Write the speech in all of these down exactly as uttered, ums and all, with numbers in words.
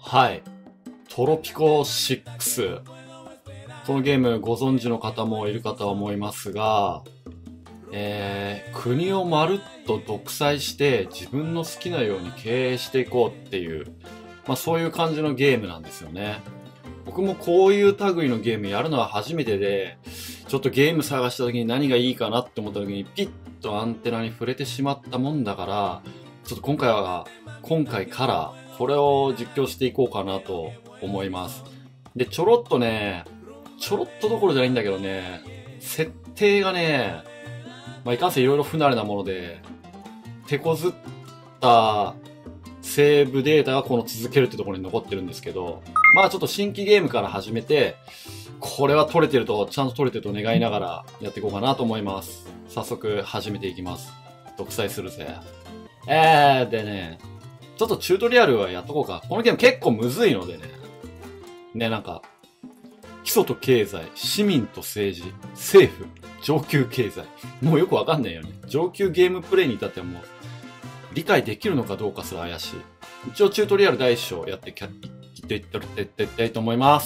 はい。トロピコろく。このゲームご存知の方もいるかとは思いますが、えー、国をまるっと独裁して自分の好きなように経営していこうっていう、まあそういう感じのゲームなんですよね。僕もこういう類のゲームやるのは初めてで、ちょっとゲーム探した時に何がいいかなって思った時にピッとアンテナに触れてしまったもんだから、ちょっと今回は、今回からこれを実況していこうかなと思います。で、ちょろっとね、ちょろっとどころじゃないんだけどね、設定がね、まあ、いかんせんいろいろ不慣れなもので、手こずったセーブデータがこの続けるってところに残ってるんですけど、まあちょっと新規ゲームから始めて、これは取れてると、ちゃんと取れてると願いながらやっていこうかなと思います。早速始めていきます。独裁するぜ。えー、でね、ちょっとチュートリアルはやっとこうか。このゲーム結構むずいのでね。ね、なんか、基礎と経済、市民と政治、政府、上級経済。もうよくわかんないよね。上級ゲームプレイに至ってはもう、理解できるのかどうかすら怪しい。一応チュートリアル第一章やっていっていっていきたいと思います。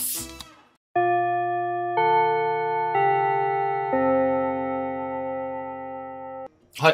はい。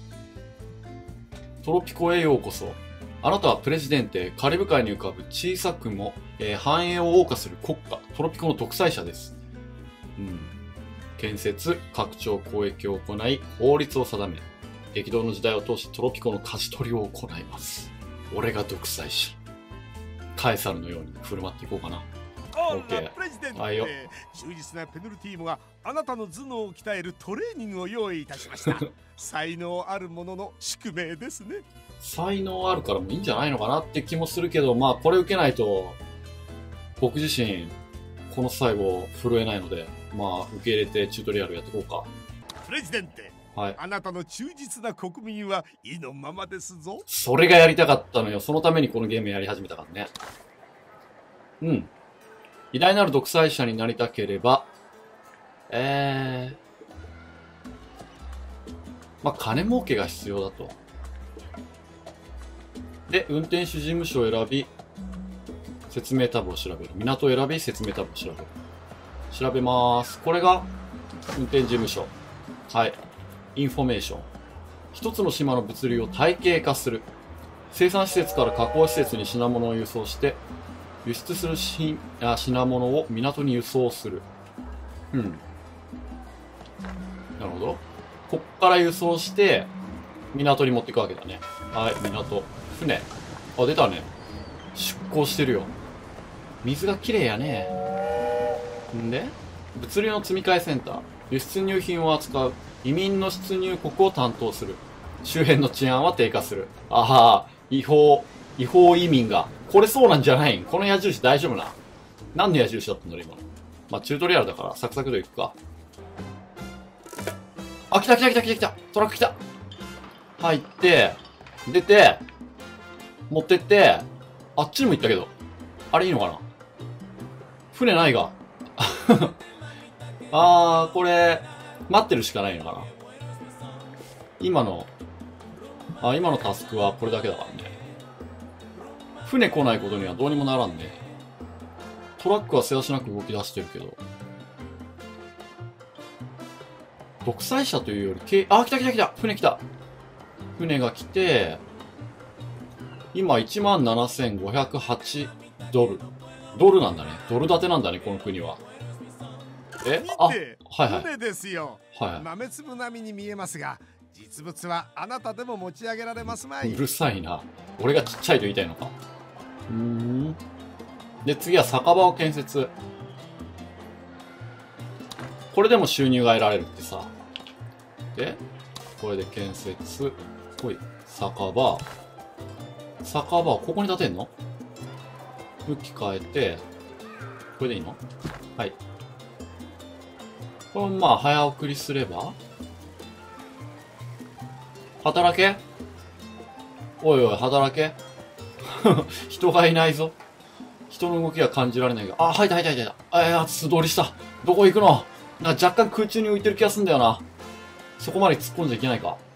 トロピコへようこそ。あなたはプレジデンテ、カリブ海に浮かぶ小さくも、えー、繁栄を謳歌する国家、トロピコの独裁者です。うん。建設、拡張、交易を行い、法律を定め、激動の時代を通しトロピコの舵取りを行います。俺が独裁者。カエサルのように振る舞っていこうかな。オッケー。はいよ。 忠実なペヌルティーモがあなたの頭脳を鍛えるトレーニングを用意いたしました。才能あるものの宿命ですね。 才能あるからもいいんじゃないのかなって気もするけど、まあこれ受けないと僕自身この最後震えないので、まあ受け入れてチュートリアルやっていこうか。 プレジデンテ、はい、あなたの忠実な国民は意のままですぞ。 それがやりたかったのよ。そのためにこのゲームやり始めたからね。うん。偉大なる独裁者になりたければ、えー、まあ金儲けが必要だと。で、運転手事務所を選び、説明タブを調べる。港を選び、説明タブを調べる。調べまーす。これが、運転事務所。はい。インフォメーション。一つの島の物流を体系化する。生産施設から加工施設に品物を輸送して、輸出するしあ品物を港に輸送する。うん。なるほど。こっから輸送して、港に持っていくわけだね。はい、港。船。あ、出たね。出港してるよ。水がきれいやね。んで、物流の積み替えセンター。輸出入品を扱う。移民の出入国を担当する。周辺の治安は低下する。あは違法、違法移民が。これそうなんじゃないん？この矢印大丈夫な？何の矢印だったんだろ、今の。まあ、チュートリアルだから、サクサクといくか。あ、来た来た来た来た来たトラック来た入って、出て、持ってって、あっちにも行ったけど。あれいいのかな？船ないが。あー、これ、待ってるしかないのかな？今の、あ、今のタスクはこれだけだからね。船来ないことにはどうにもならんね。トラックはせわしなく動き出してるけど。独裁者というより、けあ、来た来た来た船来た船が来て、今いちまんななせんごひゃくはちドル。ドルなんだね。ドル建てなんだね、この国は。えあ、はいはい。 船ですよ。 はい。 豆粒並みに見えますが、実物はあなたでも持ち上げられますまい。 うるさいな。俺がちっちゃいと言いたいのか。うーん。で、次は酒場を建設。これでも収入が得られるってさ。で、これで建設。ほい。酒場。酒場をここに建てんの？向き変えて、これでいいの？はい。これまあ、早送りすれば働け？おいおい、働け？人がいないぞ。人の動きが感じられないが。あ、入った入った入った。あ、いや、素通りした。どこ行くの？なんか若干空中に浮いてる気がすんだよな。そこまで突っ込んじゃいけないか。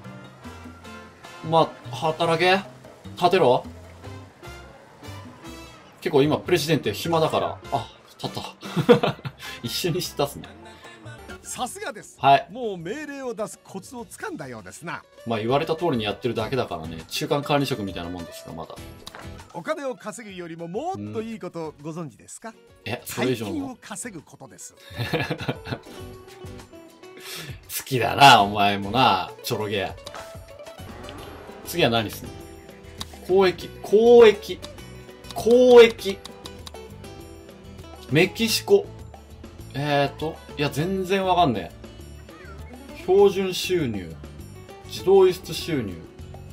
まあ、働け？立てろ？ 結構今プレジデント暇だから、あ、立った。一緒にして立つね。 さすがです。 はい。 もう命令を出すコツをつかんだようですな。 まあ言われた通りにやってるだけだからね、中間管理職みたいなもんですが、まだ。 お金を稼ぐよりももっといいことご存知ですか？ え、それ以上大金のを稼ぐことです。 好きだな、お前もな、ちょろげ。次は何すんの？交易、交易、交易。メキシコ。えーと、いや、全然わかんねえ。標準収入。自動輸出収入。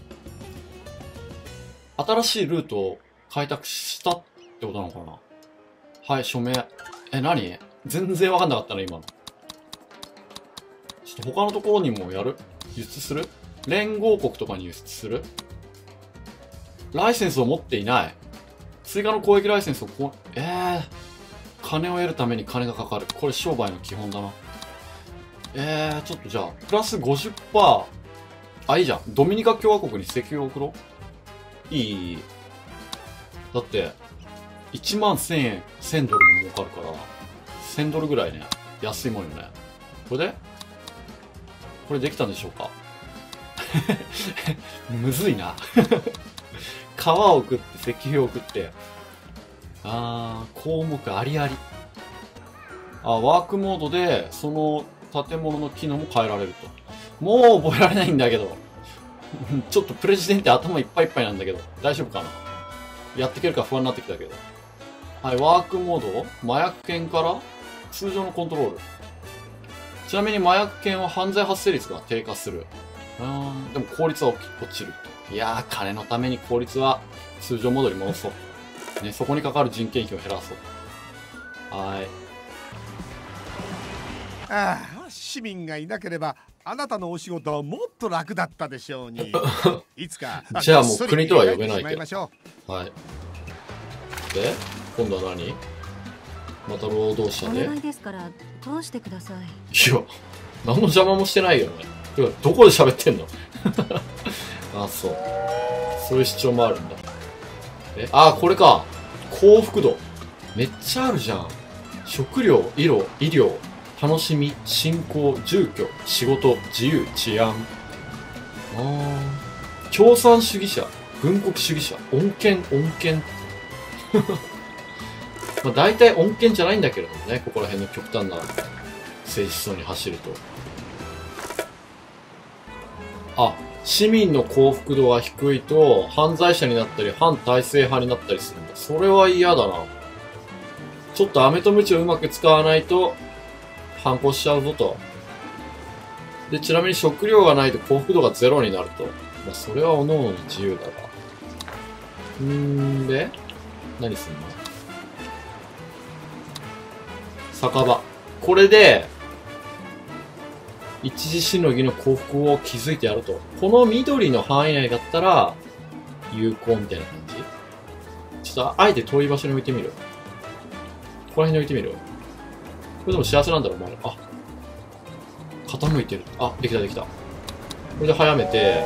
新しいルートを開拓したってことなのかな？はい、署名。え、何？全然わかんなかったな、今の。ちょっと他のところにもやる？輸出する？連合国とかに輸出する？ライセンスを持っていない。追加の交易ライセンスをこう、えー、金を得るために金がかかる。これ商売の基本だな。えー、ちょっとじゃあ、プラス ごじゅっパーセント。あ、いいじゃん。ドミニカ共和国に石油を送ろう。いい、いい。だって、いちまんせんえん、せんドルも儲かるから、せんドルぐらいね、安いもんよね。これでこれできたんでしょうか？むずいな。川を送って石油を送って、あー、項目ありあり。あ、ワークモードで、その建物の機能も変えられると。もう覚えられないんだけど。ちょっとプレジデント頭いっぱいいっぱいなんだけど、大丈夫かな？やっていけるか不安になってきたけど。はい、ワークモード、麻薬犬から通常のコントロール。ちなみに麻薬犬は犯罪発生率が低下する。うーん、でも効率は落ちる。いやー、金のために効率は通常モードに戻そう。ね、そこにかかる人件費を減らそう。はーい。 ああ、市民がいなければあなたのお仕事はもっと楽だったでしょうに。いつかじゃあもう国とは呼べないけど。 ましょうはい。で、今度は何？また労働者で。 お願いですから通してください。 いや、何の邪魔もしてないよね。てかどこで喋ってんの？あ、そう。そういう主張もあるんだ。え、あ、これか。幸福度。めっちゃあるじゃん。食料、色、医療、楽しみ、信仰、住居、仕事、自由、治安。あー。共産主義者、軍国主義者、穏健、穏健。まあ大体穏健じゃないんだけれどもね、ここら辺の極端な政治思想に走ると。あ、市民の幸福度が低いと犯罪者になったり反体制派になったりするんだ。それは嫌だな。ちょっと飴と鞭をうまく使わないと反抗しちゃうぞと。で、ちなみに食料がないと幸福度がゼロになると。まあ、それは各々に自由だが。うーんで、何すんの？酒場。これで、一時しのぎの幸福を築いてやると。この緑の範囲内だったら、有効みたいな感じ？ちょっと、あえて遠い場所に置いてみる。ここら辺に置いてみる。これでも幸せなんだろう、お前ら。あ、傾いてる。あ、できたできた。これで早めて、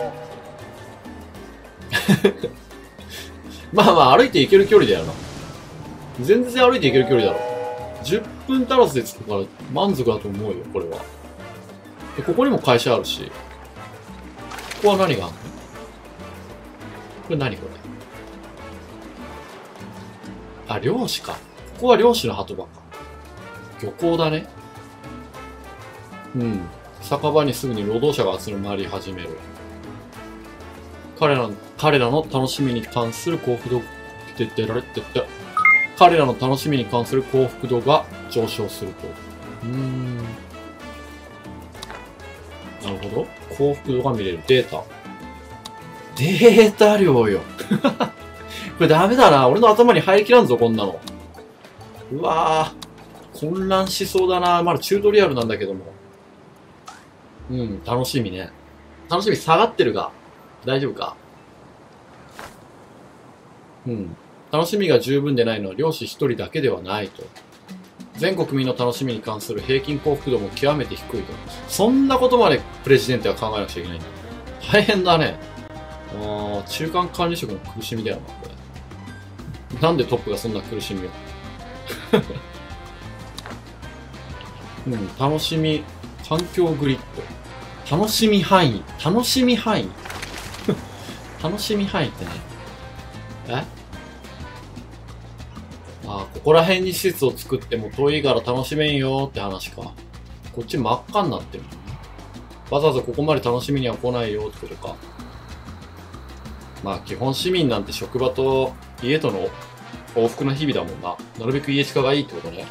まあまあ歩いて行ける距離だよな。全然歩いて行ける距離だろ。じゅっぷん足らずで着くから満足だと思うよ、これは。で、ここにも会社あるし。ここは何があるの？これ何これ。あ、漁師か。ここは漁師の鳩場か。漁港だね。うん。酒場にすぐに労働者が集まり始める。彼らの、彼らの楽しみに関する幸福度、てってられってって。彼らの楽しみに関する幸福度が上昇すると。うーん。なるほど。幸福度が見れる。データ。データ量よ。これダメだな。俺の頭に入りきらんぞ、こんなの。うわぁ。混乱しそうだな。まだチュートリアルなんだけども。うん、楽しみね。楽しみ下がってるが。大丈夫か？うん。楽しみが十分でないのは漁師一人だけではないと。全国民の楽しみに関する平均幸福度も極めて低いと。そんなことまでプレジデントは考えなくちゃいけないんだ。大変だね。あー、中間管理職の苦しみだよな、これ。 なんでトップがそんな苦しみをうん、楽しみ、環境グリッド。楽しみ範囲。楽しみ範囲楽しみ範囲ってね。えああ、ここら辺に施設を作っても遠いから楽しめんよって話か。こっち真っ赤になってる。わざわざここまで楽しみには来ないよってことか。まあ基本市民なんて職場と家との往復の日々だもんな。なるべく家近がいいってことね。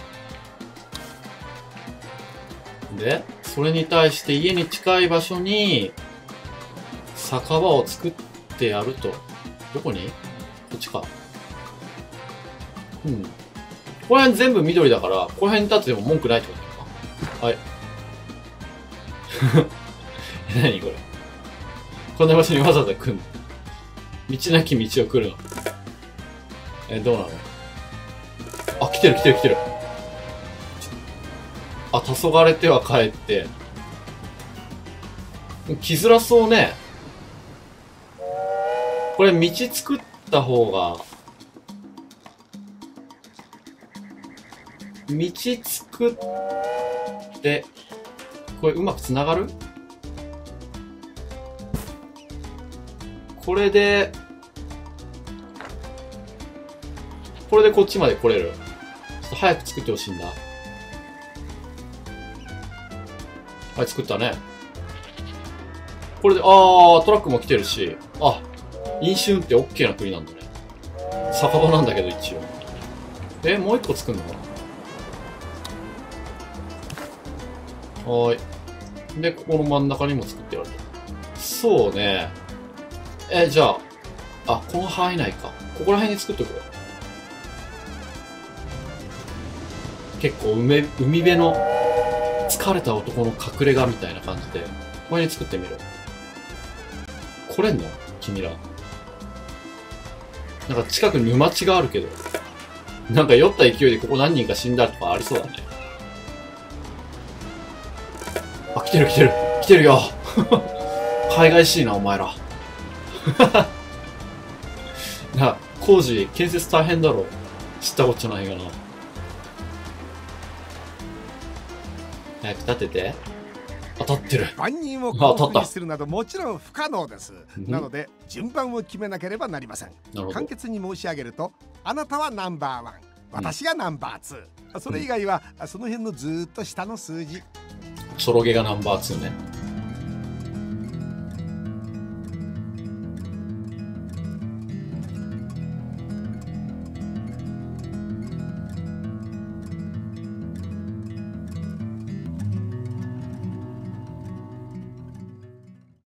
で、それに対して家に近い場所に酒場を作ってやると。どこに？こっちか。うん。ここら辺全部緑だから、ここら辺に立ってても文句ないってことだよな。はい。何これ。こんな場所にわざわざ来んの？道なき道を来るの。え、どうなの？あ、来てる来てる来てる。あ、黄昏ては帰って。来づらそうね。これ道作った方が、道作って、これうまくつながる？これで、これでこっちまで来れる。ちょっと早く作ってほしいんだ。はい、作ったね。これで、あー、トラックも来てるし、あ、飲酒運転 OK な国なんだね。酒場なんだけど一応。え、もう一個作るのかな？はーい。で、ここの真ん中にも作ってやると。そうね。え、じゃあ、あ、この範囲内か。ここら辺に作っとくよ。結構海、海辺の疲れた男の隠れ家みたいな感じで、ここに作ってみる。来れんの？君ら。なんか近くに沼地があるけど、なんか酔った勢いでここ何人か死んだとかありそうだね。あ、来てる来てる来てるよ海外しいな、お前ら。な、工事、建設大変だろ。知ったこっちゃないかな。早く立てて。当たってる。 万人を幸福にするなどもちろん不可能です。なので順番を決めなければなりません。簡潔に申し上げると、あなたはナンバーワン、私がナンバーツー、それ以外はその辺のずーっと下の数字。 チョロゲがナンバーツーね。